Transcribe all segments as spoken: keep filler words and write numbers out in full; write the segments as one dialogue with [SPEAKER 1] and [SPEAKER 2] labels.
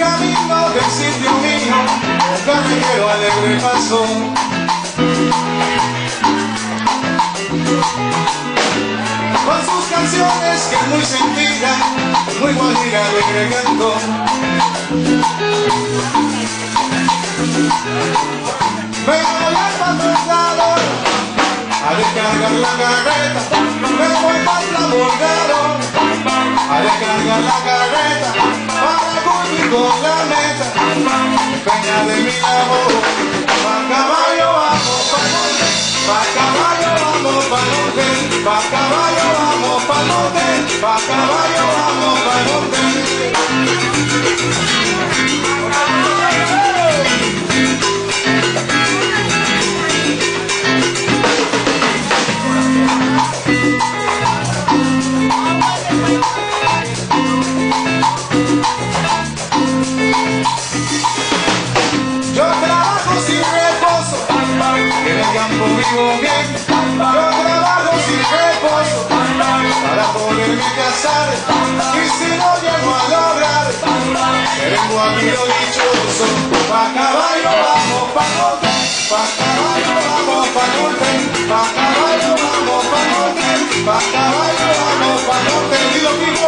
[SPEAKER 1] camino del sitio mío, el carretero alegre pasó. Con sus canciones que muy sentida, muy guajira alegre cantó. Me voy al patrocinador a descargar la carreta, me voy para el abordador a descargar la carreta para cumplir con la meta. Peña de mi labor, pa' caballo vamos pa' monte, pa' caballo vamos pa' monte, pa' caballo vamos pa' monte, pa' caballo vamos pa' monte. Yo trabajo sin reposo, en el campo vivo bien. Yo trabajo sin reposo, para poderme casar. Y si no llego a lograr, seré un guajiro dichoso. Pa' caballo vamos pa' monte, pa' caballo vamos pa' monte, pa' caballo vamos pa' monte, pa' caballo vamos pa' monte. Dilo, Kiko.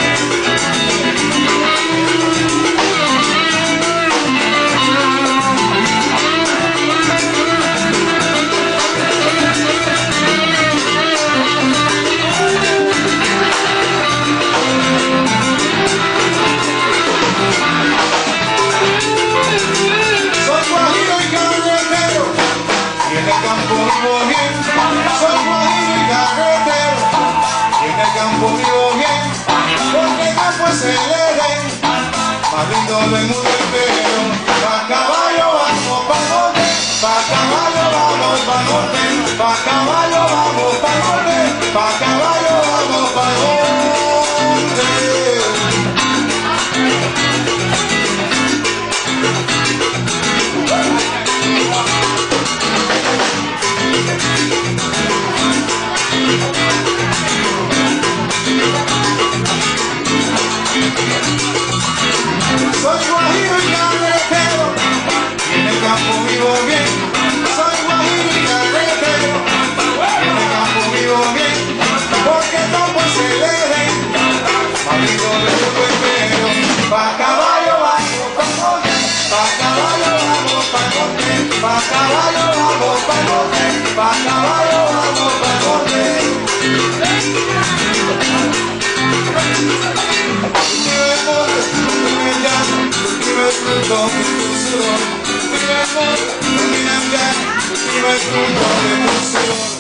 [SPEAKER 1] Vivo bien, soy guajiro y carretero, y en el campo vivo bien, porque el campo es el Edén, más lindo del mundo entero. Pa' caballo vamos pa' monte, pa' caballo vamos pa' monte, pa' caballo vamos pa' monte, pa' caballo vamos pa' monte. Soy guajiro y carretero, y en el campo vivo bien. Soy guajiro y carretero, y en el campo vivo bien, porque el campo es el Edén, más lindo del mundo entero. Pa' caballo vamos pa' monte, pa' caballo vamos pa' monte, pa' caballo vamos pa' monte, pa' caballo vamos pa' monte. Fruto de tu sudor, mi amor, mi amor, mi fruto de tu sudor.